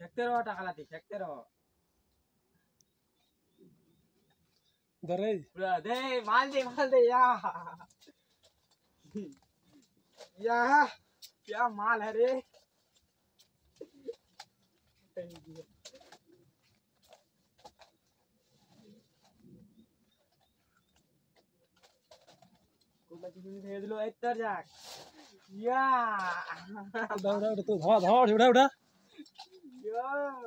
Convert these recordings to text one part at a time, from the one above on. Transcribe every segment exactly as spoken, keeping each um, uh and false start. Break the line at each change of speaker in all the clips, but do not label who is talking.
फेंकते रहो टाका लाती फेंकते रहो
दरे
दे माल दे माल दे या या क्या माल है रे भेज लो इधर जा या
उड़ा उड़ा तो धवा धवा उड़ा उड़ा
या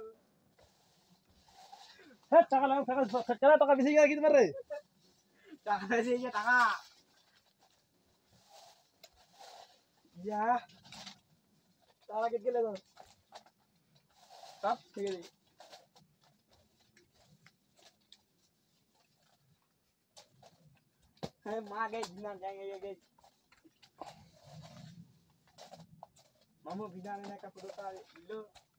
है टाका लाओ टाका करा टाका बेसी गया कित मार रे
टाका बेसी गया टाका या टाका कितने ले दो सब ठीक है है मां गए बिना जाएंगे ये गए मामू बिना लेने का फोटो लो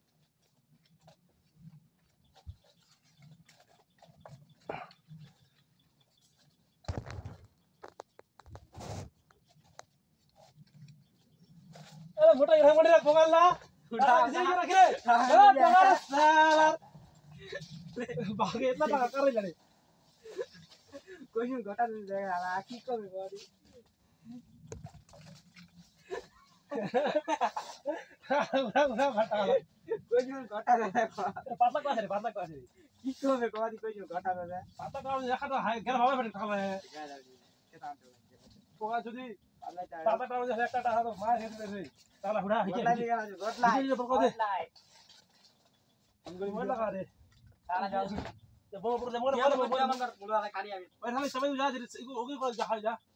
अरे मोटा इरा मोटा पकड़ ला उठा इसे रख रे अरे पकड़ साला भागे इतना टाका कर ले
कोई नहीं घटा नहीं जाएगा आखी को भी बॉडी
उड़ा उड़ा फटा
कोई नहीं घटा नहीं जाएगा
पातला क्लास रे पातला क्लास रे
किसको भी बॉडी कोई नहीं घटा नहीं जाएगा
पातला क्लास देखा तो हाय घर भावे फटे खावे पोगा जुदी पातला क्लास जैसे একটা টাকা তো মার হেতে রে তালা উড়া
गोटला निकाला जो गोटला
ये पकड़ दे
हमको
मोड़ लगा दे
ताला जाओ
ये बोल बोल मोड़ मोड़ मोड़
मंगर बोलवा खाली अभी
ओए हमें समय जा ओके जा जा